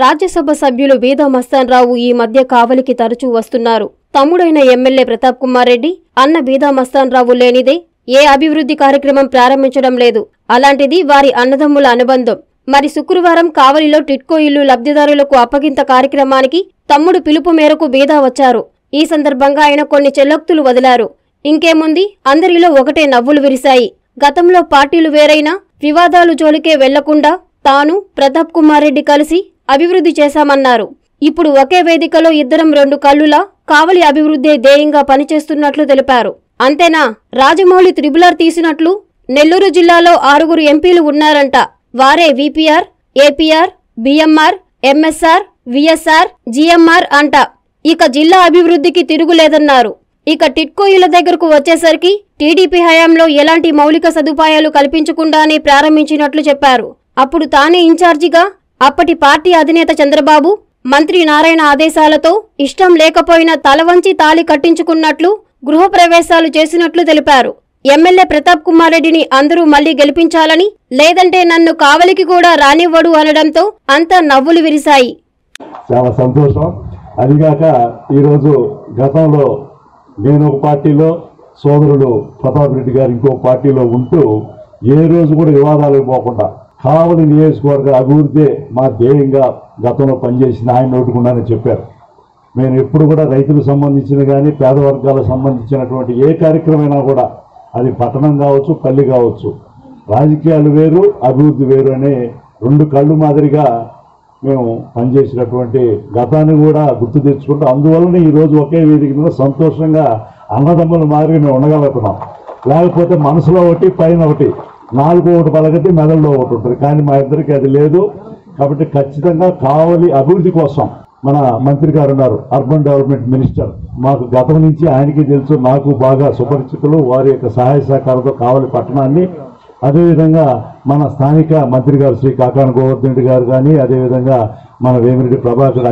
రాజ్యసభ సభ్యులు వేద మస్తాన్ రావు ఈ మధ్య కావలికి తరచూ వస్తున్నారు. తమ్ముడైన ఎమ్మెల్యే ప్రతాప్ కుమార్ రెడ్డి, అన్న వేద మస్తాన్ రావు లేనిదే ఏ అభివృద్ధి కార్యక్రమం ప్రారంభించడం లేదు. అలాంటిది వారి అన్నదమ్ముల అనుబంధం. మరి శుక్రవారం కావలిలో టిట్కో ఇల్లు లబ్ధిదారులకు అప్పగింత కార్యక్రమానికి తమ్ముడు పిలుపు మేరకు వేద వచ్చారు. ఈ సందర్భంగా ఆయన కొన్ని చెల్లోక్తులు వదిలారు. ఇంకేముంది, అందరిలో ఒకటే నవ్వులు విరిశాయి. గతంలో పార్టీలు వేరైనా వివాదాలు జోలికే వెళ్లకుండా తాను ప్రతాప్ కుమార్ రెడ్డి కలిసి అభివృద్ధి చేశామన్నారు. ఇప్పుడు ఒకే వేదికలో ఇద్దరం రెండు కళ్లులా కావలి అభివృద్ధి ధ్యేయంగా పనిచేస్తున్నట్లు తెలిపారు. అంతేనా, రాజమౌళి త్రిబులర్ తీసినట్లు నెల్లూరు జిల్లాలో 6 ఎంపీలు ఉన్నారంట. వారే VPR, APR, BMR, MSR, VSR, GMR అంట. ఇక జిల్లా అభివృద్ధికి తిరుగులేదన్నారు. ఇక టిట్కో ఇళ్ల దగ్గరకు వచ్చేసరికి టీడీపీ హయాంలో ఎలాంటి మౌలిక సదుపాయాలు కల్పించకుండానే ప్రారంభించినట్లు చెప్పారు. అప్పుడు తానే ఇన్ఛార్జిగా అప్పటి పార్టీ అధినేత చంద్రబాబు, మంత్రి నారాయణ ఆదేశాలతో ఇష్టం లేకపోయినా తలవంచి తాళి కట్టించుకున్నట్లు గృహప్రవేశాలు చేసినట్లు తెలిపారు. ఎమ్మెల్యే ప్రతాప్ కుమార్ రెడ్డిని అందరూ మళ్లీ గెలిపించాలని, లేదంటే నన్ను కావలికి కూడా రానివ్వడు అనడంతో అంతా నవ్వులు విరిశాయి. చాలా సంతోషం. అదిగాక ఈరోజు గతంలో నేను ఒక పార్టీలో, సోదరుడు ప్రతాప్ రెడ్డి గారు ఇంకో పార్టీలో ఉంటూ ఏ రోజు కూడా వివాదాలకు పోకుండా కావలి నియోజకవర్గ అభివృద్ధి మా ధ్యేయంగా గతంలో పనిచేసిన ఆయన నోటుకుండానే చెప్పారు. మేము ఎప్పుడు కూడా రైతులకు సంబంధించిన కానీ పేద వర్గాలకు సంబంధించినటువంటి ఏ కార్యక్రమైనా కూడా అది పట్టణం కావచ్చు, పల్లి కావచ్చు, రాజకీయాలు వేరు, అభివృద్ధి వేరు అనే రెండు కళ్ళు మాదిరిగా మేము పనిచేసినటువంటి గతాన్ని కూడా గుర్తు తెచ్చుకుంటూ అందువల్లనే ఈరోజు ఒకే వేదిక మీద సంతోషంగా అన్నదమ్ముల మాదిరిగా మేము ఉండగలుగుతున్నాం. లేకపోతే మనసులో ఒకటి, పైన ఒకటి, నాలుగు ఒకటి పలకటి, మెదడులో ఒకటి ఉంటుంది. కానీ మా ఇద్దరికి అది లేదు. కాబట్టి ఖచ్చితంగా కావలి అభివృద్ధి కోసం మన మంత్రి గారు ఉన్నారు, అర్బన్ డెవలప్మెంట్ మినిస్టర్. మాకు గతం నుంచి ఆయనకి తెలుసు, నాకు బాగా సుపరిచితులు. వారి యొక్క సహాయ సహకారంతో కావలి పట్టణాన్ని, అదేవిధంగా మన స్థానిక మంత్రి గారు శ్రీ కాకాని గోవర్ధన్ రెడ్డి గారు కానీ, అదేవిధంగా మన వేమిరెడ్డి ప్రభాకర్,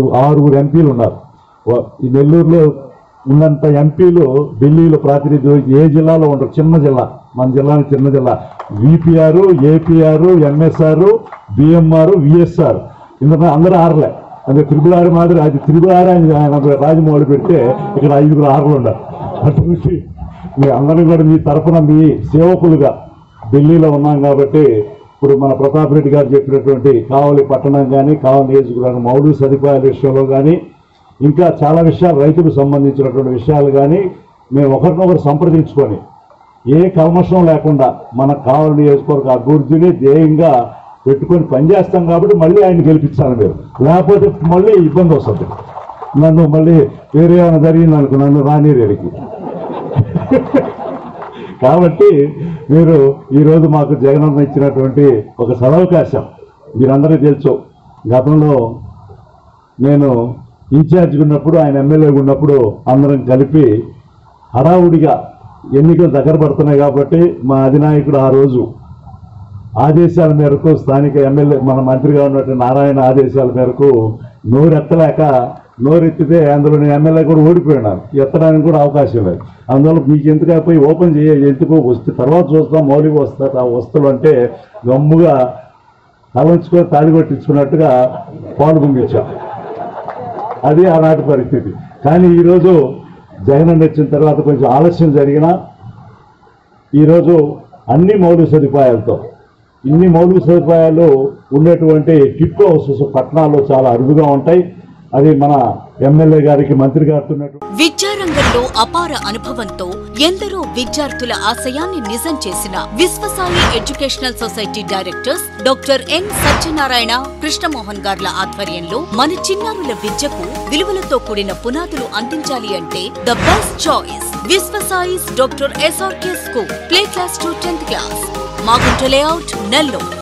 6 ఎంపీలు ఉన్నారు. ఈ నెల్లూరులో ఉన్నంత ఎంపీలు ఢిల్లీలో ప్రాతినిధ్యం ఏ జిల్లాలో ఉండరు. చిన్న జిల్లా, మన జిల్లాని చిన్న జిల్లా. VPR, APR, MSR, BMR, VSR ఇందులో అందరూ ఆర్లే. అంటే త్రిబుల్ ఆర్ మాదిరి అది త్రిబుల్ ఆర్ ఆయన రాజమౌళి పెడితే ఇక్కడ 5 ఆర్లు ఉన్నారు. అటువంటి మీ అందరినీ కూడా మీ తరఫున మీ సేవకులుగా ఢిల్లీలో ఉన్నాం కాబట్టి ఇప్పుడు మన ప్రతాప్ రెడ్డి గారు చెప్పినటువంటి కావలి పట్టణం కానీ, కావలి నియోజకవర్గం మౌలిక సదుపాయాల విషయంలో కానీ, ఇంకా చాలా విషయాలు రైతులకు సంబంధించినటువంటి విషయాలు కానీ మేము ఒకరినొకరు సంప్రదించుకొని ఏ కల్మషం లేకుండా మన కావలి నియోజకవర్గ అభివృద్ధిని ధ్యేయంగా పెట్టుకొని పనిచేస్తాం. కాబట్టి మళ్ళీ ఆయన గెలిపించాలి మీరు, లేకపోతే మళ్ళీ ఇబ్బంది వస్తుంది. నన్ను మళ్ళీ వేరే ఏమైనా జరిగింది అనుకో, నన్ను రానిరేడికి. కాబట్టి మీరు ఈరోజు మాకు జగనన్న ఇచ్చినటువంటి ఒక సదవకాశం. మీరందరికీ తెలుసు, గతంలో నేను ఇన్ఛార్జిగా ఉన్నప్పుడు, ఆయన ఎమ్మెల్యేగా ఉన్నప్పుడు అందరం కలిపి హడావుడిగా ఎన్నికలు దగ్గర పడుతున్నాయి కాబట్టి మా అధినాయకుడు ఆ రోజు ఆదేశాల మేరకు స్థానిక ఎమ్మెల్యే మన మంత్రిగా ఉన్నటువంటి నారాయణ ఆదేశాల మేరకు నోరెత్తలేక, నోరెత్తితే అందులో నేను ఎమ్మెల్యే కూడా ఓడిపోయినాను. ఎత్తడానికి కూడా అవకాశం లేదు. అందువల్ల మీకు ఎందుకు అయిపోయి ఓపెన్ ఎందుకు వస్తే తర్వాత చూస్తాం, మౌలిక వస్తువులు అంటే గమ్ముగా తలంచుకొని తాడి కొట్టించుకున్నట్టుగా పాలు పొంగించాం. అది ఆనాటి పరిస్థితి. కానీ ఈరోజు జగన్ వచ్చిన తర్వాత కొంచెం ఆలస్యం జరిగినా ఈరోజు అన్ని మౌలిక సదుపాయాలతో, ఇన్ని మౌలిక సదుపాయాలు ఉండేటువంటి టిట్కో హౌసెస్ పట్టణాల్లో చాలా అరుదుగా ఉంటాయి. అది మన ఎమ్మెల్యే గారికి, మంత్రి గారితో విద్యారంగంలో అపార అనుభవంతో ఎందరో విద్యార్థుల ఆశయాన్ని నిజం చేసిన Vishwasai educational society directors doctor N Satyanarayana, Krishnamohan గార్ల ఆధ్వర్యంలో మన చిన్నారుల విద్యకు విలువలతో కూడిన పునాదులు అందించాలి అంటే the best choice Vishwasai's doctor SRK school, play class to 10th class, Magunta layout, Nellore.